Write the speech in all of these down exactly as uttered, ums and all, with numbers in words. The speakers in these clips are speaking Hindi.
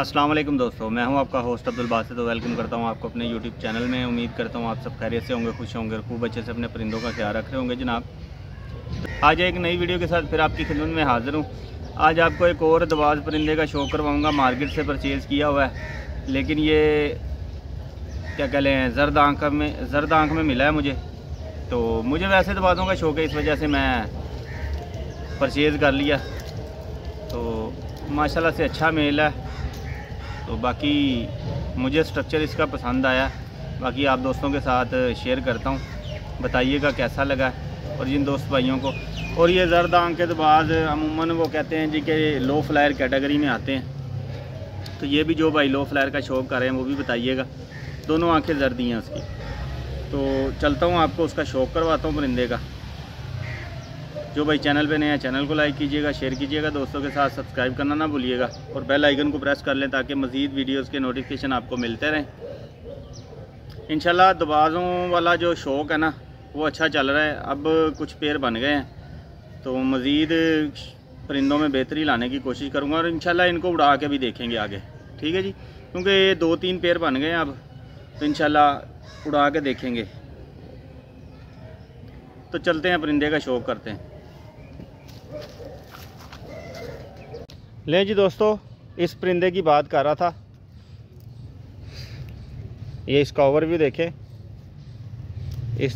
अस्सलाम वालेकुम दोस्तों, मैं हूं आपका होस्ट अब्दुल बासित। तो वेलकम करता हूं आपको अपने यूट्यूब चैनल में। उम्मीद करता हूं आप सब खैरियत से होंगे, खुश होंगे, खूब अच्छे से अपने परिंदों का ख्याल रख रहे होंगे जनाब। आज एक नई वीडियो के साथ फिर आपकी खिदमत में हाज़िर हूं। आज आपको एक और दबाज परिंदे का शो करवाऊँगा। मार्केट से परचेज़ किया हुआ है, लेकिन ये क्या कह लें जर्द आँख में जर्द आँख में मिला है मुझे। तो मुझे वैसे दबाजों का शौक़ है, इस वजह से मैं परचेज़ कर लिया। तो माशाल्लाह से अच्छा मेल है। तो बाकी मुझे स्ट्रक्चर इसका पसंद आया। बाकी आप दोस्तों के साथ शेयर करता हूँ, बताइएगा कैसा लगा और जिन दोस्त भाइयों को। और ये जर्द आँख के दबाज अमूमन वो कहते हैं जी कि लो फ्लायर कैटेगरी में आते हैं। तो ये भी जो भाई लो फ्लायर का शौक़ कर रहे हैं वो भी बताइएगा। दोनों आँखें जर्दी हैं उसकी। तो चलता हूँ, आपको उसका शौक़ करवाता हूँ परिंदे का। जो भाई चैनल पे नए हैं चैनल को लाइक कीजिएगा, शेयर कीजिएगा, दोस्तों के साथ सब्सक्राइब करना ना भूलिएगा और बेल आइकन को प्रेस कर लें ताकि मज़ीद वीडियोस के नोटिफिकेशन आपको मिलते रहें। इंशाल्लाह दबाजों वाला जो शौक़ है ना वो अच्छा चल रहा है। अब कुछ पेड़ बन गए हैं तो मज़ीद परिंदों में बेहतरी लाने की कोशिश करूँगा और इंशाल्लाह इनको उड़ा के भी देखेंगे आगे। ठीक है जी, क्योंकि ये दो तीन पेड़ बन गए हैं अब, तो इंशाल्लाह उड़ा के देखेंगे। तो चलते हैं, परिंदे का शौक़ करते हैं। ले जी दोस्तों, इस परिंदे की बात कर रहा था। ये इसका ओवरव्यू देखें। इस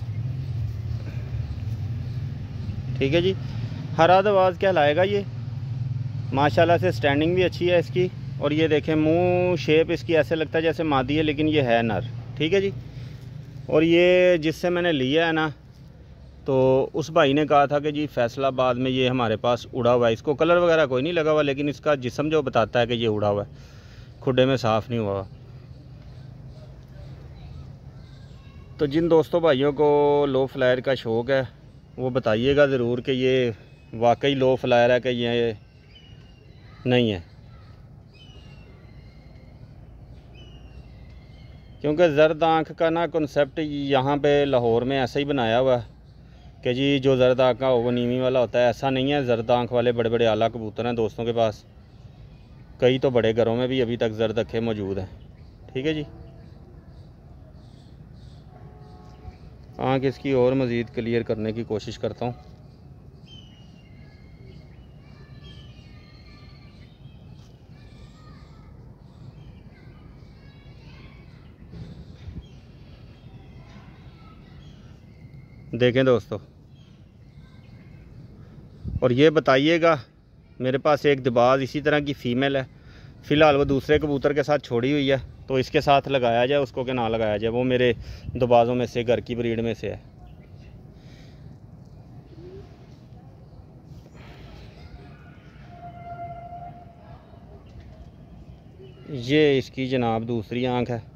ठीक है जी, हरा दबाज कहलाएगा ये। माशाल्लाह से स्टैंडिंग भी अच्छी है इसकी। और ये देखें मुंह शेप इसकी ऐसे लगता है जैसे मादी है, लेकिन ये है नर। ठीक है जी। और ये जिससे मैंने लिया है ना, तो उस भाई ने कहा था कि जी फैसलाबाद में ये हमारे पास उड़ा हुआ है। इसको कलर वगैरह कोई नहीं लगा हुआ, लेकिन इसका जिस्म जो बताता है कि ये उड़ा हुआ है, खुडे में साफ़ नहीं हुआ। तो जिन दोस्तों भाइयों को लो फ्लायर का शौक़ है वो बताइएगा ज़रूर कि ये वाकई लो फ्लायर है कि ये नहीं है। क्योंकि जर्द आँख का ना कॉन्सेप्ट यहाँ पे लाहौर में ऐसा ही बनाया हुआ है कि जी जो जर्द आँख का हो वो नीवी वाला होता है। ऐसा नहीं है। जर्द आँख वाले बड़े बड़े आला कबूतर हैं दोस्तों के पास। कई तो बड़े घरों में भी अभी तक जर्द आँखें मौजूद हैं। ठीक है जी। आँख इसकी और मज़ीद क्लियर करने की कोशिश करता हूँ। देखें दोस्तों, और ये बताइएगा, मेरे पास एक दबाज इसी तरह की फ़ीमेल है। फ़िलहाल वो दूसरे कबूतर के साथ छोड़ी हुई है, तो इसके साथ लगाया जाए उसको कि ना लगाया जाए। वो मेरे दबाजों में से, घर की ब्रीड में से है। ये इसकी जनाब दूसरी आँख है।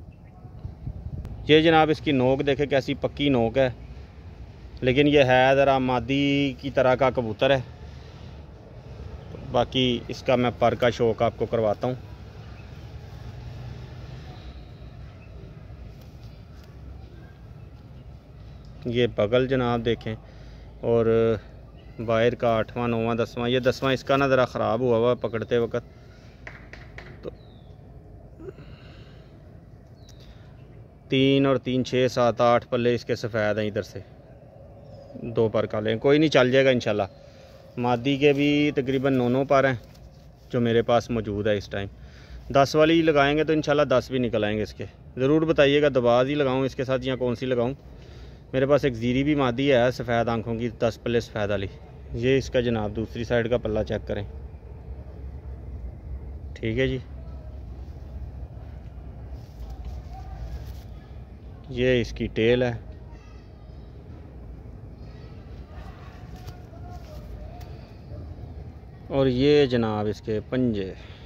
ये जनाब इसकी नोक देखे कैसी पक्की नोक है, लेकिन ये है ज़रा मादी की तरह का कबूतर है। बाकी इसका मैं पर का शौक़ आपको करवाता हूँ। ये बगल जनाब देखें, और बाहर का आठवां नौवां दसवां, ये दसवां इसका ना ज़रा ख़राब हुआ हुआ पकड़ते वक्त। तो तीन और तीन छः सात आठ पल्ले इसके सफ़ेद हैं, इधर से दो पर काले। कोई नहीं, चल जाएगा इंशाल्लाह। मादी के भी तकरीबन नौ नौ पर हैं जो मेरे पास मौजूद है इस टाइम। दस वाली लगाएंगे तो इंशाल्लाह दस भी निकल आएंगे इसके। ज़रूर बताइएगा दबाज ही लगाऊं इसके साथ या कौन सी लगाऊं। मेरे पास एक जीरी भी मादी है सफ़ेद आंखों की, दस पल्ले सफ़ेद वाली। ये इसका जनाब दूसरी साइड का पल्ला चेक करें। ठीक है जी। ये इसकी टेल है। और ये जनाब इसके पंजे।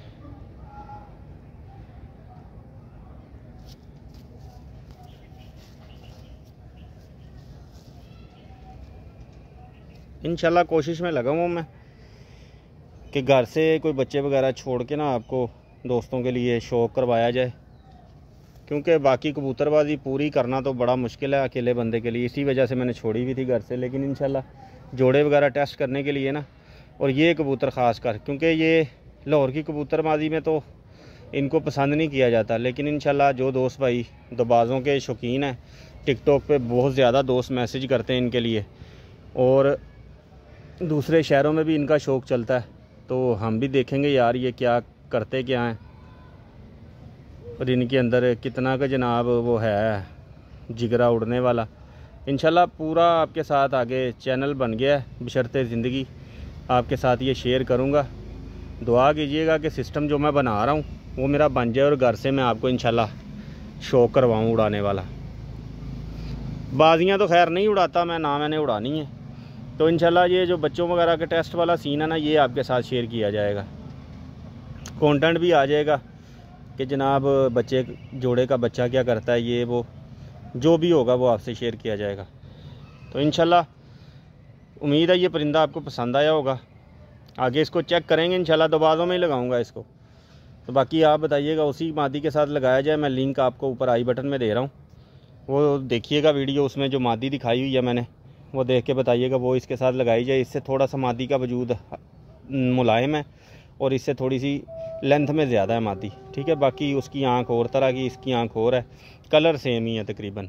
इंशाल्लाह कोशिश में लगा हूँ मैं कि घर से कोई बच्चे वगैरह छोड़ के ना आपको दोस्तों के लिए शौक़ करवाया जाए। क्योंकि बाकी कबूतरबाजी पूरी करना तो बड़ा मुश्किल है अकेले बंदे के लिए। इसी वजह से मैंने छोड़ी हुई थी घर से। लेकिन इंशाल्लाह जोड़े वगैरह टेस्ट करने के लिए ना, और ये कबूतर ख़ास कर, क्योंकि ये लाहौर की कबूतरबाजी में तो इनको पसंद नहीं किया जाता। लेकिन इंशाल्लाह जो दोस्त भाई दबाज़ों के शौकीन हैं, टिकटॉक पे बहुत ज़्यादा दोस्त मैसेज करते हैं इनके लिए, और दूसरे शहरों में भी इनका शौक़ चलता है। तो हम भी देखेंगे यार ये क्या करते क्या हैं और इनके अंदर कितना का जनाब वो है जिगरा उड़ने वाला। इंशाल्लाह पूरा आपके साथ आगे चैनल बन गया है, बशर्ते ज़िंदगी आपके साथ ये शेयर करूँगा। दुआ कीजिएगा कि सिस्टम जो मैं बना रहा हूँ वो मेरा बन जाए और घर से मैं आपको इंशाल्लाह शौक़ करवाऊँ उड़ाने वाला। बाजियाँ तो खैर नहीं उड़ाता मैं, ना मैंने उड़ानी है। तो इंशाल्लाह ये जो बच्चों वगैरह के टेस्ट वाला सीन है ना, ये आपके साथ शेयर किया जाएगा। कंटेंट भी आ जाएगा कि जनाब बच्चे जोड़े का बच्चा क्या करता है, ये वो जो भी होगा वो आपसे शेयर किया जाएगा। तो इंशाल्लाह उम्मीद है ये परिंदा आपको पसंद आया होगा। आगे इसको चेक करेंगे इंशाल्लाह, दबाज़ों में ही लगाऊंगा इसको। तो बाकी आप बताइएगा उसी मादी के साथ लगाया जाए। मैं लिंक आपको ऊपर आई बटन में दे रहा हूँ, वो देखिएगा वीडियो, उसमें जो मादी दिखाई हुई है मैंने वो देख के बताइएगा वो इसके साथ लगाई जाए। इससे थोड़ा सा मादी का वजूद मुलायम है और इससे थोड़ी सी लेंथ में ज़्यादा है मादी, ठीक है। बाकी उसकी आंख और तरह की, इसकी आंख और है, कलर सेम ही है तकरीबन।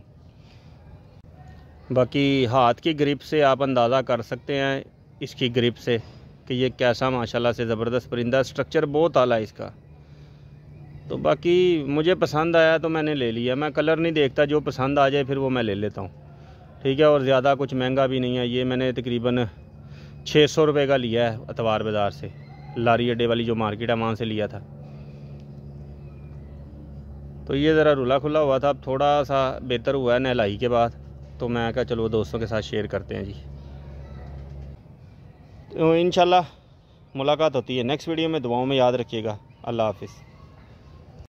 बाकी हाथ की ग्रिप से आप अंदाज़ा कर सकते हैं इसकी ग्रिप से कि ये कैसा माशाल्लाह से ज़बरदस्त परिंदा, स्ट्रक्चर बहुत आला है इसका। तो बाकी मुझे पसंद आया तो मैंने ले लिया। मैं कलर नहीं देखता, जो पसंद आ जाए फिर वो मैं ले लेता हूँ, ठीक है। और ज़्यादा कुछ महंगा भी नहीं है ये, मैंने तकरीबन छः सौ रुपये का लिया है अतवार बाज़ार से, लारी अड्डे वाली जो मार्केट है वहाँ से लिया था। तो ये ज़रा रुला खुला हुआ था, अब थोड़ा सा बेहतर हुआ है नहलाई के बाद। तो मैं कहा चलो दोस्तों के साथ शेयर करते हैं जी। तो इंशाल्लाह मुलाकात होती है नेक्स्ट वीडियो में। दुआओं में याद रखिएगा। अल्लाह हाफिज़।